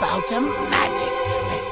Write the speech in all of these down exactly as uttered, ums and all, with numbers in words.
about a magic trick?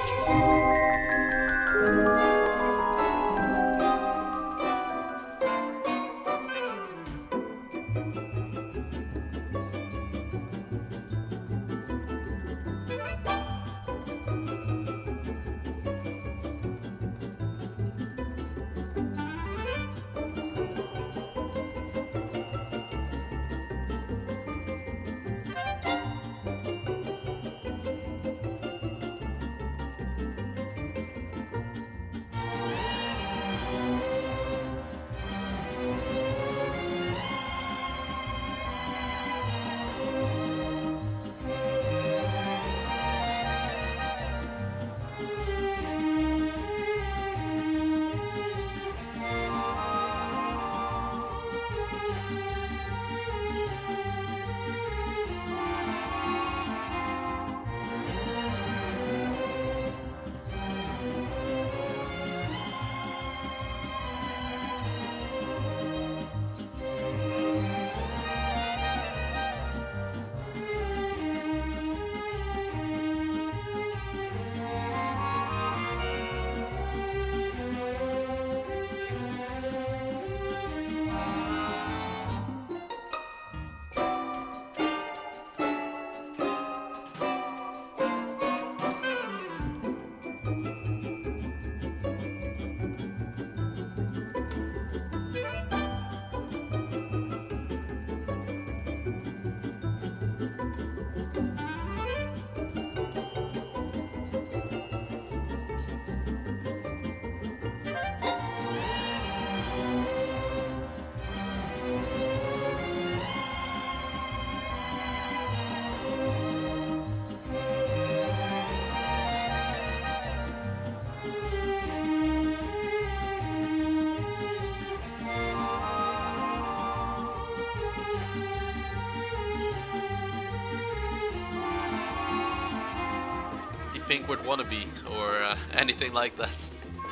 Pinkward wannabe or uh, anything like that.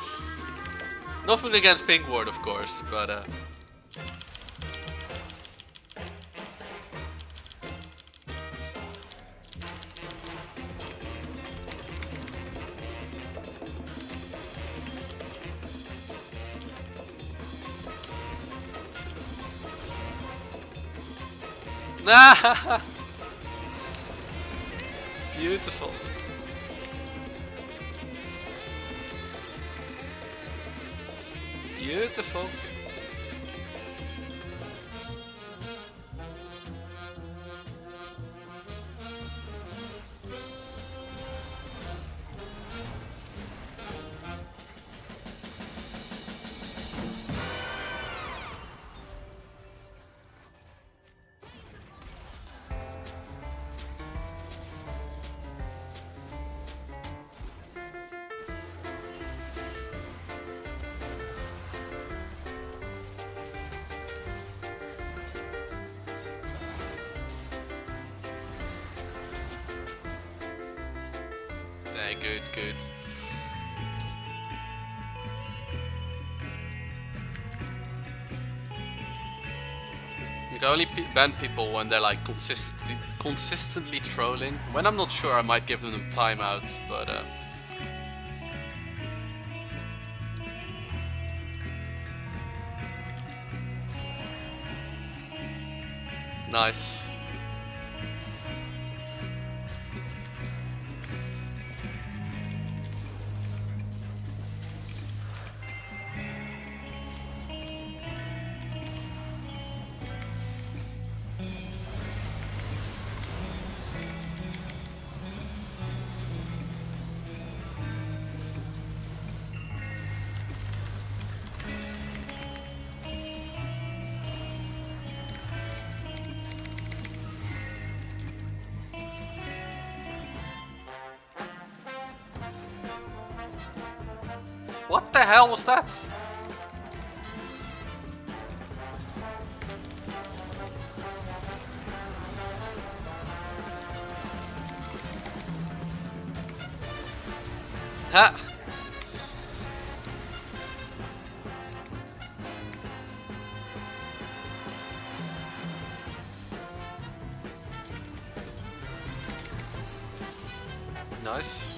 Nothing against Pinkward, of course, but uh, beautiful. Beautiful. Yeah, good, good. You can only ban people when they're like consist consistently trolling. When I'm not sure, I might give them timeouts, but uh, nice. What the hell was that? Ha! Nice.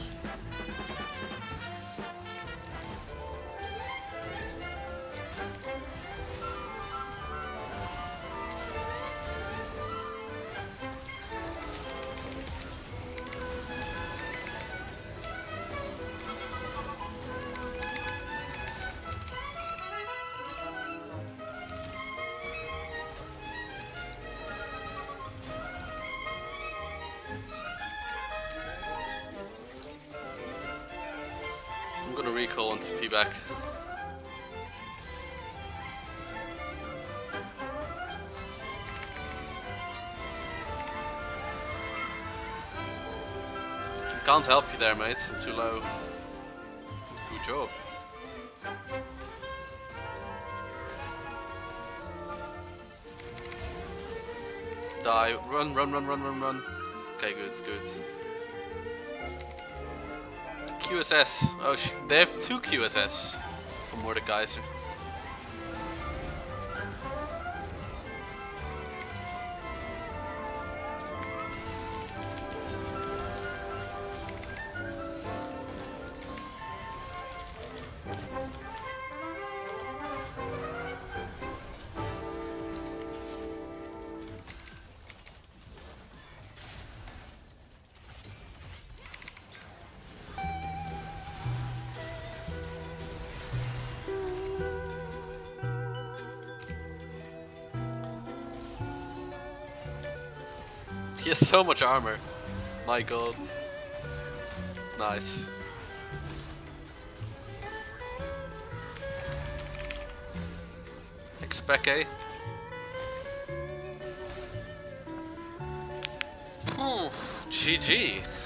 I'm gonna recall onto P back. Can't help you there, mate. I'm too low. Good job. Die. Run, run, run, run, run, run. Okay, good, good. Q S S. Oh, sh they have two Q S S for Mordekaiser. He has so much armor. My god. Nice. Expect A. G G.